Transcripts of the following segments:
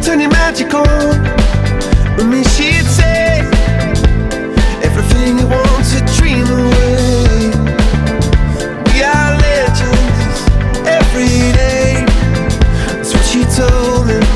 Turn your magic on. With me she'd say everything you want to dream away. We are legends every day. That's what she told me.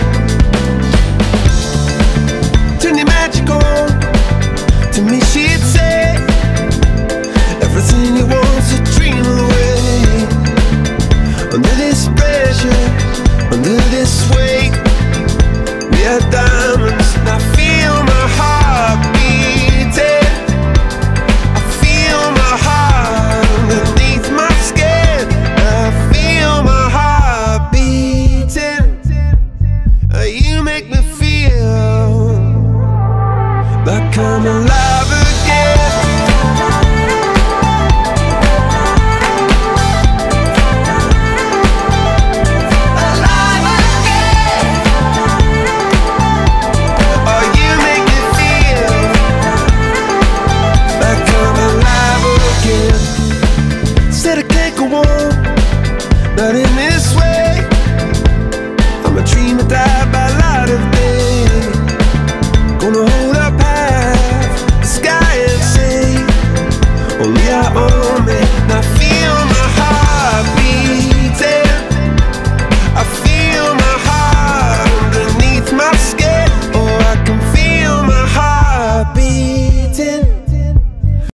Turn your magic on. To me she'd say everything you want to dream away. Under this pressure, under this weight, we are diamonds. And I feel my heart beating. I feel my heart underneath my skin. I feel my heart beating. You make me feel like I'm alive.